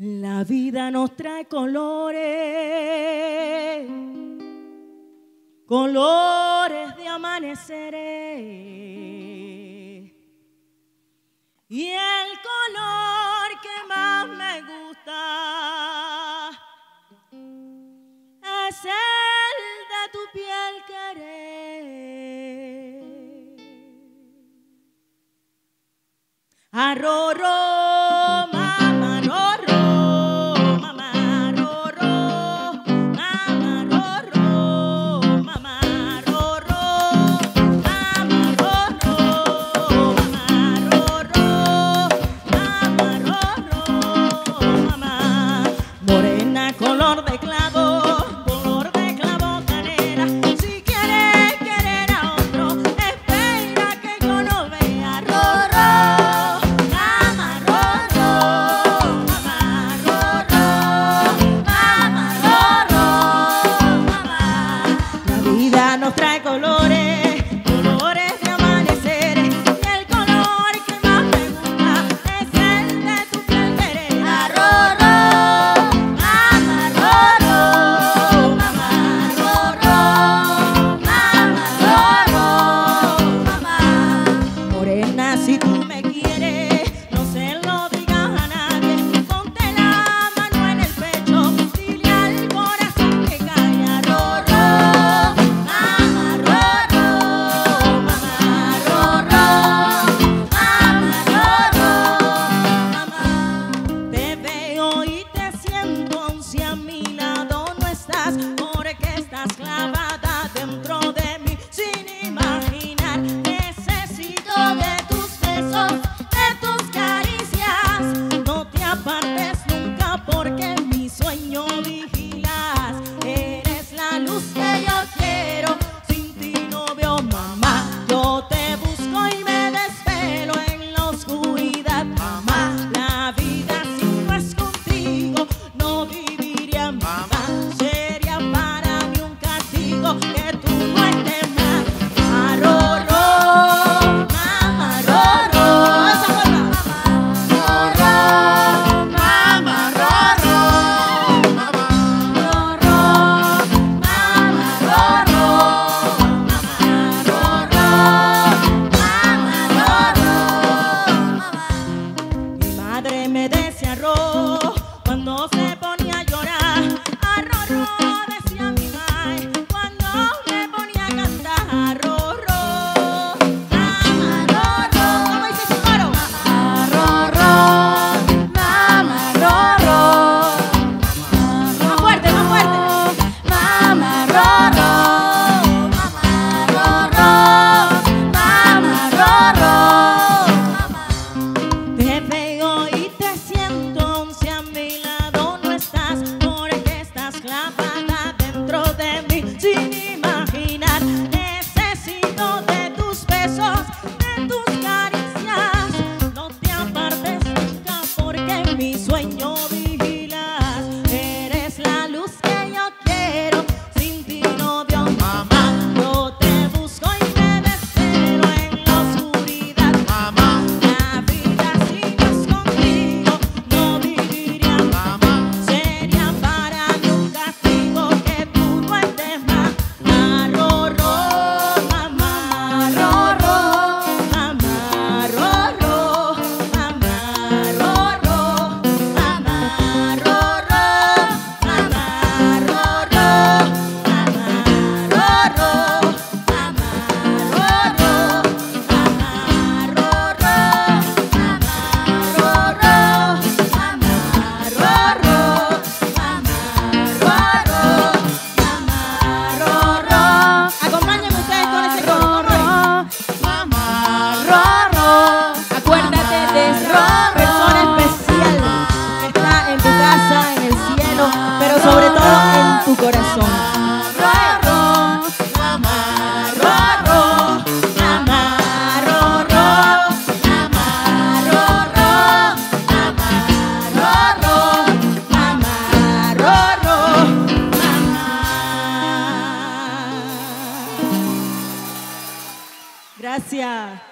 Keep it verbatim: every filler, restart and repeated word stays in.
La vida nos trae colores, colores de amaneceres, y el color que más me gusta es el de tu piel querer. Arroro, mamá, arroro, mamá, arroro, mamá, arroro, mamá, arroro, mamá, arroro, mamá, arroro, mamá, arroro, mamá. Morena, color de clavo, color de clavo canera. Si quieres querer a otro, espera que yo no vea. Arroro. Nos trae colores, colores de amaneceres, y el color que más me gusta es el de tu piel querer. Arroro, mamá, arroro, mamá, arroro, mamá, arroro, mamá. Morena, si tú me quieres, no se lo digas a nadie, ponte la mano en el pecho, dile al corazón que cae. Arroro. Porque estás clavada dentro de mí sin imaginar. Necesito de tus besos, de tus caricias. No te apartes nunca porque mi sueño vigilas. Eres la luz que yo quiero, sin ti no veo, mamá. Yo te busco y me desvelo en la oscuridad, mamá. La vida si no es contigo no viviría, mamá. Que tú no estés más. Arroro, mamá, arroro, esa forma. Arroro, mamá, arroro, mamá, arroro, mamá, arroro, mamá, arroro, mamá. Mi madre me decía arroz cuando se ponía a llorar. Arroro, decía mi madre. Sin imaginar, necesito de tus besos, de tus caricias. No te apartes nunca porque mi sueño vigilas. Eres la luz que yo quiero, sin ti no veo, mamá. Yo te busco y me desvelo en la oscuridad, mamá. La vida si no es contigo no viviría, mamá. Sería para mí un castigo que tú no estés más. Pero sobre todo en tu corazón. Arroro, mamá, arroro, mamá, arroro, mamá, arroro, mamá, arroro, mamá, arroro, mamá. Gracias.